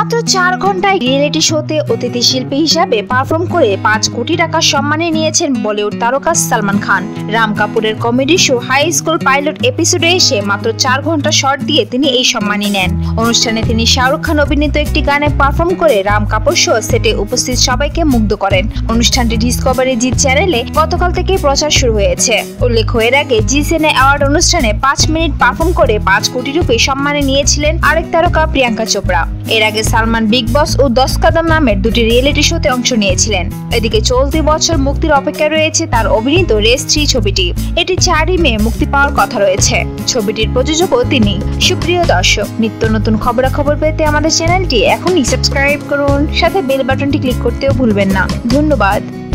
মাত্র 4 ঘন্টায় রিয়েলিটি শোতে অতিথি শিল্পী হিসাবে পারফর্ম করে 5 কোটি টাকা সম্মানে নিয়েছেন বলিউড তারকা সালমান খান। রাম কাপুরের comedy show high school pilot এপিসোডে এসে মাত্র 4 ঘন্টা শর্ট দিয়ে তিনি এই সম্মানই নেন। অনুষ্ঠানে তিনি শাহরুখ খান অভিনীত একটি গানে পারফর্ম করে রাম কাপুর শো সেটে উপস্থিত সবাইকে মুগ্ধ করেন। অনুষ্ঠানটি ডিসকভারি জি চ্যানেলে গতকাল থেকে প্রচার শুরু হয়েছে। উল্লেখ এর আগে জি সিনে অ্যাওয়ার্ড অনুষ্ঠানে 5 মিনিট পারফর্ম করে 5 কোটি রুপি সম্মানে নিয়েছিলেন আরেক তারকা প্রিয়াঙ্কা চোপড়া। এর আগে সালমান বিগ বস ও 10 কদম নামের দুটি রিয়েলিটি শোতে অংশ নিয়েছিলেন। এদিকে চলতি বছর মুক্তির অপেক্ষায় রয়েছে তার অভিনীত রেস 3 ছবিটি। এটি 4 মে মুক্তি পাওয়ার কথা রয়েছে। ছবিটির প্রযোজকও তিনি। সুপ্রিয় দর্শক, নিত্য নতুন খবরাখবর পেতে আমাদের চ্যানেলটি এখনই সাবস্ক্রাইব করুন, সাথে বেল বাটনটি ক্লিক করতেও ভুলবেন না। ধন্যবাদ।